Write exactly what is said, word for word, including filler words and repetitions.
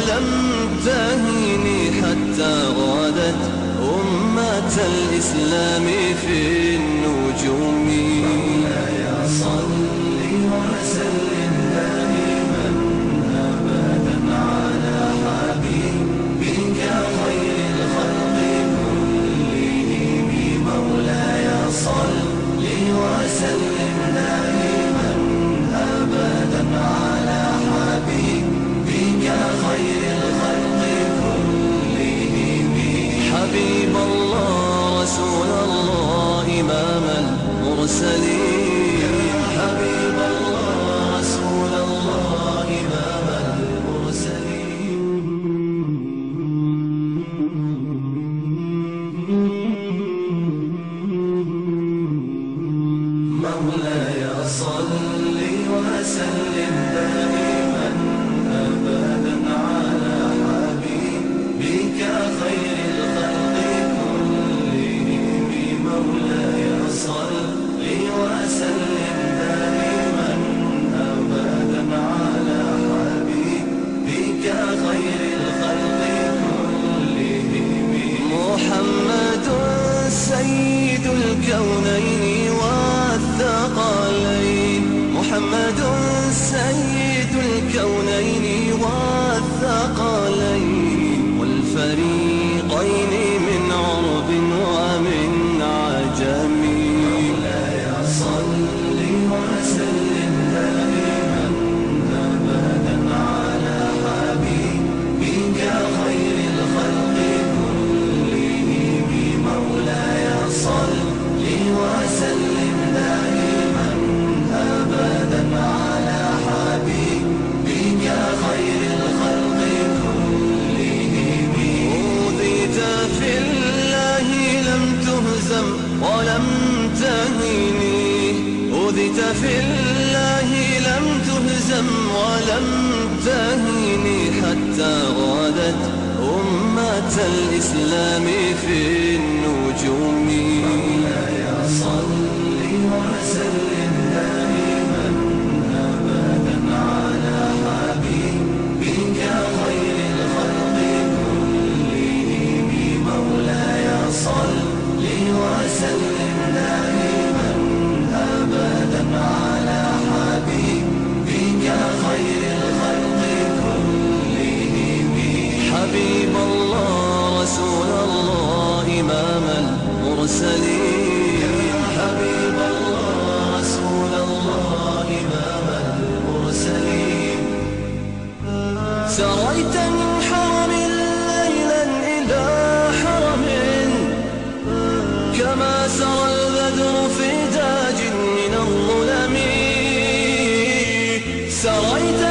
ولم تهني حتى غادت أمة الإسلام في النجوم. مولاي صل وسلم دائما أبدا على حبيبك خير الخلق كلهم. مولاي صل وسلم دائما أبدا على حبيبك خير الخلق كلهم. حبيب الله رسول الله إمام المرسلين. حبيب الله رسول الله إمام المرسلين. مولاي صل وسلم دائما أبدا على حبيبك خير الخلق كلهم. مولاي صل وسلم دائما أبدا على حبيبك خير الخلق كلهم. محمد سيد الكونين والثقلين. محمد سيد الكونين والثقلين والفريقين من عرب ومن عجم. مولاي صل وسلم دائما أبدا على حبيبك خير الخلق كلهم. مولاي صل وسلم دائما أبدا على حبيبك خير الخلق كلهم. أوذيت في الله لم تهزم ولم تهني. أوذيت في الله لم تهزم ولم تهني حتى غادت أمة الإسلام في النجوم. مولاي صل وسلم دائما أبدا على حبيبك خير الخلق كلهم. مولاي صل وسلم دائما أبدا على حبيبك خير الخلق كلهم. حبيب الله رسول الله إمام المرسلين. حبيب الله رسول الله إمام المرسلين. سريت من حرم ليلا إلى حرم كما سرى البدر في تاج من الظلم. سريت